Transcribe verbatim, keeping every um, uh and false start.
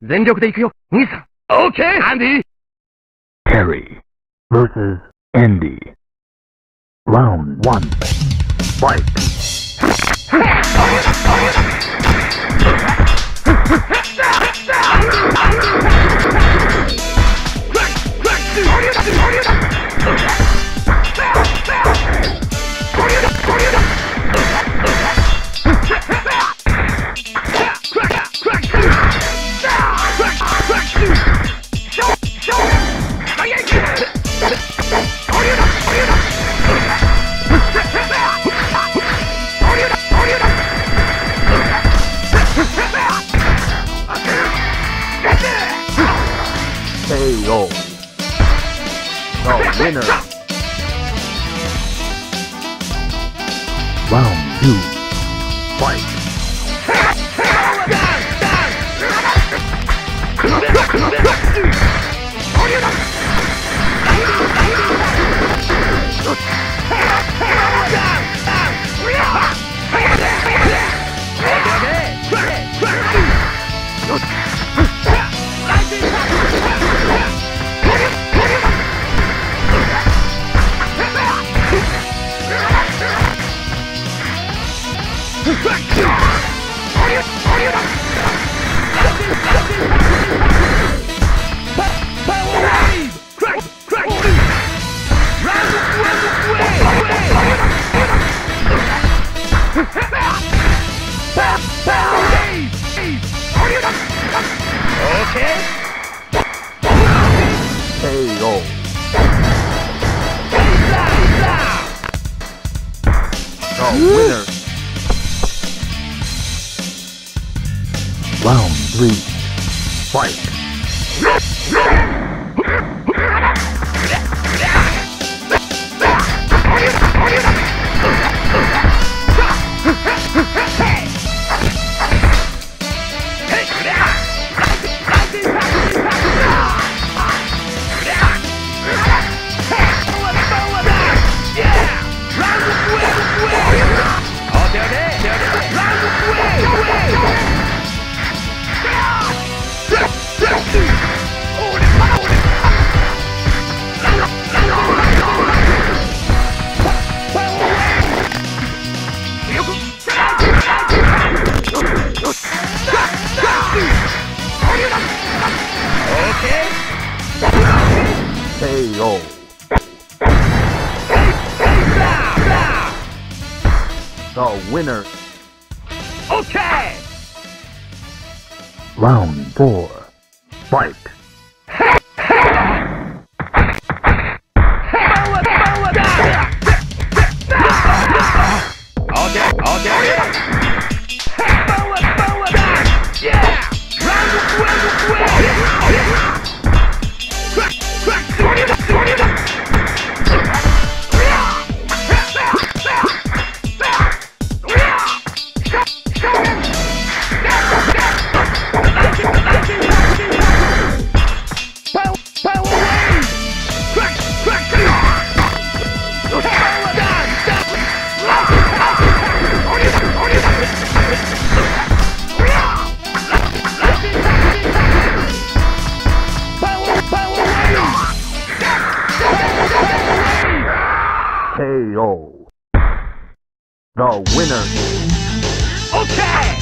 全力で行くよ、兄さん。オーケー、アンディ。 Harry versus Andy. Round one. Fight. K O. The winner. Round two. Fight. Okay. K O. The winner. Round three. Fight. Okay. K O. The winner. Okay. Round four. Fight. Okay, okay. Forward, forward, yeah. Round K O. The winner. Okay.